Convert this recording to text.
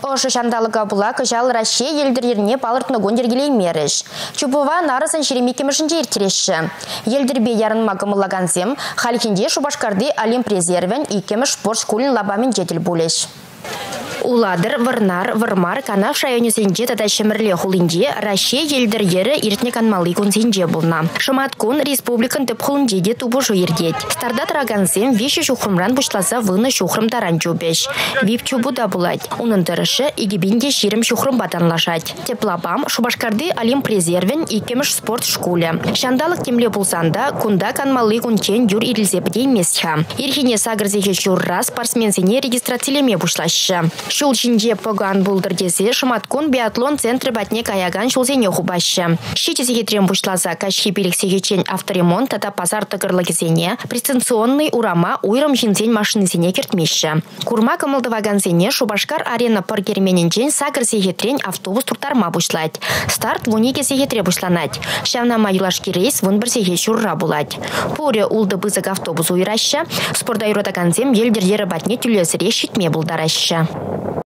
Ошы шандалыға бұла күжал Россия елдеріне балыртны гөндергелей меріш. Чубова нарысын шеремекемішінде ертереші. Елдербе ярын мағымылаган зем, халкенде Шубашкарды Олимп резервен икеміш спорт школын лабамын жетіл болеш. Уладыр, вырнар, вырмар, канав шайонесенде тада шемірле хулынде Россия елдер-ері иртне канмалы күнсенде болна. Шымат күн республикан төп хулынде де тубу жуердет. Старда тұрағансен веші шухрымран бұшласа выны шухрымдаран жубеш. Вип чубу да булать. Унын тұрышы игібінде шерім шухрым батанлашать. Теплабам Шубашкарды Олимп резервен икеміш спорт школе. Шандалық темле булсанда кунда канмалы күнчен юр ирілзепде месха. Ирхине сагырзеге журра спортсменсене регистрациялеме бұшлашы. Шул чинже поган булдыр десе Шыматкун биатлон центры батне каяган шулзене хубашы. Щитесеге трем бушлаза кашхи перексегечен авторемонт тата пазар тыгырлыгезене преценционный урама уйрым жинзен машинызене кертмеші. Курма кымылдывагансене Шубашкар арена пыргермененчен сагырсеге трен автобус туртарма бушлать. Старт вунигесеге тре бушланать. Шавнама юлашки рейс вынбірсеге шурра булать. Поре улды бызык автобус уйраща, спорда юратаганзем елдер ері батне түлесіре шитме булдараща.